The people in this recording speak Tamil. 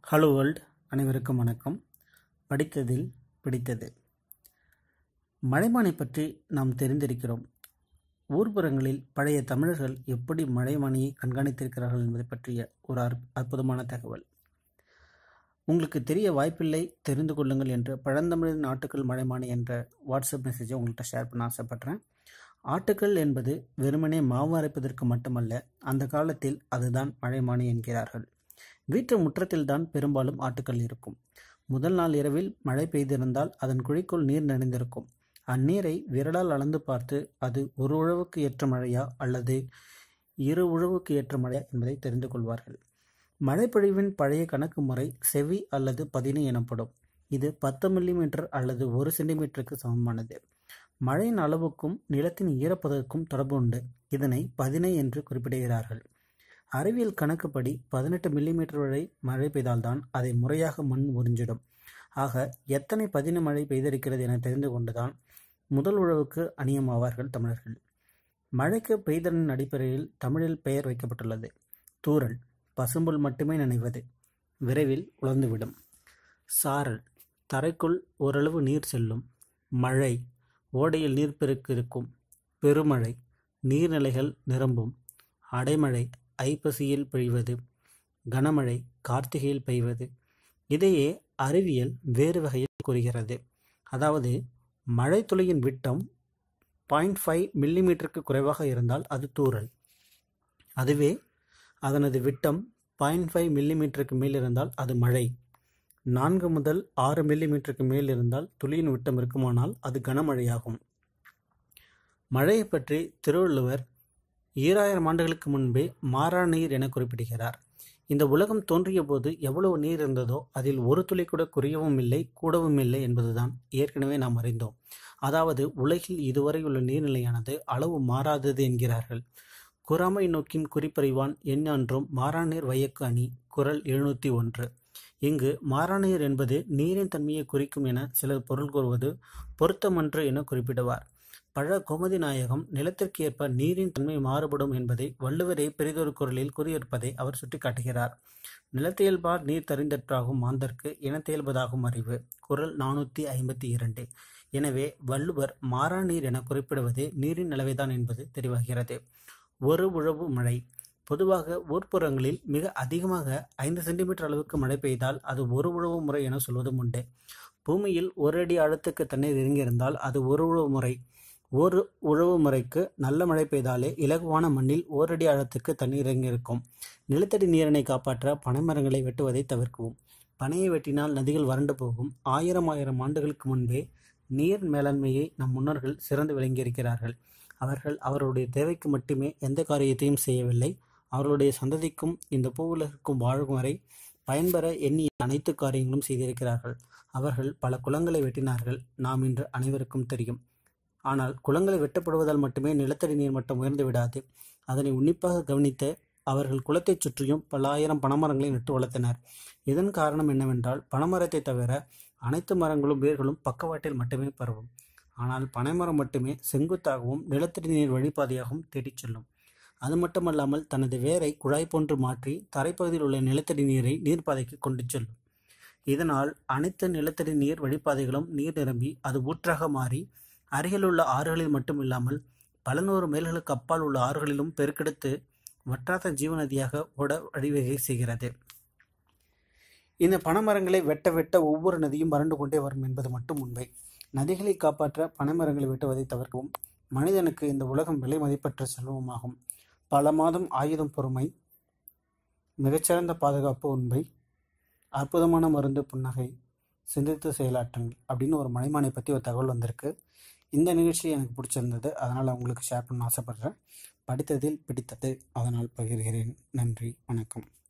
ஹலோ வேர்ல்ட், அனைவருக்கும் வணக்கம். படித்ததில் பிடித்தது. மலைமானை பற்றி நாம் தெரிந்திருக்கிறோம். ஊர்ப்புறங்களில் பழைய தமிழர்கள் எப்படி மலைமானியை கண்காணித்திருக்கிறார்கள் என்பதை பற்றிய ஒரு அற்புதமான தகவல். உங்களுக்கு தெரிய வாய்ப்பில்லை, தெரிந்து கொள்ளுங்கள் என்று பழந்தமிழின் ஆட்டுக்கள் மலைமானி என்ற வாட்ஸ்அப் மெசேஜை உங்கள்கிட்ட ஷேர் பண்ண ஆசைப்பட்றேன். ஆட்டுக்கள் என்பது வெறுமனே மாவு அரைப்பதற்கு மட்டுமல்ல, அந்த காலத்தில் அதுதான் மலைமானி என்கிறார்கள். வீட்டு முற்றத்தில்தான் பெரும்பாலும் ஆட்டுக்கள் இருக்கும். முதல் நாள் இரவில் மழை பெய்திருந்தால் அதன் குழிக்குள் நீர் நிறைந்திருக்கும். அந்நீரை விரலால் அளந்து பார்த்து அது ஒரு உழவுக்கு ஏற்ற மழையா அல்லது இரு உழவுக்கு ஏற்ற மழையா என்பதை தெரிந்து கொள்வார்கள். மழைப்பொழிவின் பழைய கணக்கு முறை செவி அல்லது பதினை எனப்படும். இது 10 மில்லிமீட்டர் அல்லது 1 சென்டிமீட்டருக்கு சமமானது. மழையின் அளவுக்கும் நிலத்தின் ஈரப்பதற்கும் தொடர்பு உண்டு. இதனை பதினை என்று குறிப்பிடுகிறார்கள். அறிவியல் கணக்குப்படி 18 மில்லிமீட்டர் வரை மழை பெய்தால்தான் அதை முறையாக மண் உறிஞ்சிடும். ஆக எத்தனை பதின மழை பெய்திருக்கிறது என தெரிந்து கொண்டுதான் முதல் உழவுக்கு அணியமாவார்கள் தமிழர்கள். மழைக்கு பெய்தலின் அடிப்படையில் தமிழில் பெயர் வைக்கப்பட்டுள்ளது. தூறல், பசும்புல் மட்டுமே நினைவது, விரைவில் உலர்ந்துவிடும். சாரல், தரைக்குள் ஓரளவு நீர் செல்லும். மழை, ஓடையில் நீர்ப்பெருக்கு இருக்கும். பெருமழை, நீர்நிலைகள் நிரம்பும். அடைமழை, ஐப்பசியில் பெய்வது. கனமழை, கார்த்திகையில் பெய்வது. இதையே அறிவியல் வேறு வகையில் கூறுகிறது. அதாவது மழை துளியின் விட்டம் 0.5 மில்லிமீட்டருக்கு குறைவாக இருந்தால் அது தூறல். அதுவே அதனது விட்டம் 0.5 மில்லிமீட்டருக்கு மேல் இருந்தால் அது மழை. 4 முதல் 6 மில்லிமீட்டருக்கு மேல் இருந்தால் துளியின் விட்டம் இருக்குமானால் அது கனமழையாகும். மழையை பற்றி திருவள்ளுவர் 2000 ஆண்டுகளுக்கு முன்பே மாறா நீர் என குறிப்பிடுகிறார். இந்த உலகம் தோன்றிய போது எவ்வளவு நீர் இருந்ததோ அதில் ஒரு துளி கூட குறையவும் இல்லை, கூடவும் இல்லை என்பதுதான் ஏற்கனவே நாம் அறிந்தோம். அதாவது உலகில் இதுவரை உள்ள நீர்நிலையானது அளவு மாறாதது என்கிறார்கள். குறாமை நோக்கின் குறிப்பறிவான் எஞ்ஞான்றும் மாறாநீர் வையக்கு அணி. குறள் 701. இங்கு மாறாநீர் என்பது நீரின் தன்மையை குறிக்கும் என சிலர் பொருள் கூறுவது பொருத்தமன்று என குறிப்பிடுவார். பழ கோமதி நாயகம் நிலத்திற்கு ஏற்ப நீரின் தன்மை மாறுபடும் என்பதை வள்ளுவரே பெரிதொரு குரலில் கூறியிருப்பதை அவர் சுட்டிக்காட்டுகிறார். நிலத்தியல்பார் நீர் தறிந்தற்றாகும் மாந்தர்க்கு இனத்தியல்பதாகும் அறிவு. குறள் 452. எனவே வள்ளுவர் மாறா நீர் என குறிப்பிடுவது நீரின் நிலவைதான் என்பது தெரிவாகிறது. ஒரு உழவு மழை. பொதுவாக ஊர்ப்புறங்களில் மிக அதிகமாக 5 சென்டிமீட்டர் அளவுக்கு மழை பெய்தால் அது ஒரு உழவு முறை என சொல்வதும் உண்டு. பூமியில் 1 அடி ஆழத்துக்கு தண்ணீர் இறங்கியிருந்தால் அது ஒரு உழவு முறை. ஒரு உழவு முறைக்கு நல்ல மழை பெய்தாலே இலகுவான மண்ணில் 1 அடி ஆழத்துக்கு தண்ணீர் இறங்கியிருக்கும். நிலத்தடி நீரினை காப்பாற்ற பனைமரங்களை வெட்டுவதை தவிர்க்கவும். பனையை வெட்டினால் நதிகள் வறண்டு போகும். 1000 ஆண்டுகளுக்கு முன்பே நீர் மேலாண்மையை நம் முன்னோர்கள் சிறந்து விளங்கியிருக்கிறார்கள். அவர்கள் அவருடைய தேவைக்கு மட்டுமே எந்த காரியத்தையும் செய்யவில்லை, அவர்களுடைய சந்ததிக்கும் இந்த பூவுலகிற்கும் வாழும் வரை பயன்பெற எண்ணி அனைத்து காரியங்களும் செய்திருக்கிறார்கள். அவர்கள் பல குளங்களை வெட்டினார்கள். நாம் இன்று அனைவருக்கும் தெரியும். ஆனால் குளங்களை வெட்டப்படுவதால் மட்டுமே நிலத்தடி நீர் மட்டம் உயர்ந்து விடாது. அதனை உன்னிப்பாக கவனித்த அவர்கள் குளத்தைச் சுற்றியும் பல ஆயிரம் பனைமரங்களை நட்டு வளர்த்தனர். இதன் காரணம் என்னவென்றால் பனைமரத்தை தவிர அனைத்து மரங்களும் வேர்களும் பக்கவாட்டில் மட்டுமே பரவும். ஆனால் பனைமரம் மட்டுமே செங்குத்தாகவும் நிலத்தடி நீர் வழிபாதையாகவும் தேடிச் செல்லும். அது மட்டுமல்லாமல் தனது வேரை குழாய் போன்று மாற்றி தரைப்பகுதியில் உள்ள நிலத்தடி நீரை நீர்ப்பாதைக்கு கொண்டு செல்லும். இதனால் அனைத்து நிலத்தடி நீர் வழிபாதைகளும் நீர் நிரம்பி அது ஊற்றாக மாறி அருகிலுள்ள ஆறுகளில் மட்டும் இல்லாமல் பல 100 மைல்களுக்கு அப்பால் உள்ள ஆறுகளிலும் பெருக்கெடுத்து வற்றாத ஜீவநதியாக ஓட வழிவகை செய்கிறது. இந்த பனைமரங்களை வெட்ட வெட்ட ஒவ்வொரு நதியும் வறண்டு கொண்டே வரும் என்பது மட்டும் உண்மை. நதிகளை காப்பாற்ற பனைமரங்களை வெட்டுவதை தவிர்க்கவும். மனிதனுக்கு இந்த உலகம் விலை மதிப்பற்ற செல்வமாகும். பல மாதம் ஆயுதம் பொறுமை, மிகச்சிறந்த பாதுகாப்பு உண்மை, அற்புதமான மருந்து புன்னகை, சிந்தித்து செயலாற்றுங்கள் அப்படின்னு ஒரு மலைமானை பற்றி ஒரு தகவல் வந்திருக்கு. இந்த நிகழ்ச்சி எனக்கு பிடிச்சிருந்தது, அதனால் உங்களுக்கு ஷேர் பண்ண ஆசைப்படுறேன். படித்ததில் பிடித்தது, அதனால் பகிர்கிறேன். நன்றி, வணக்கம்.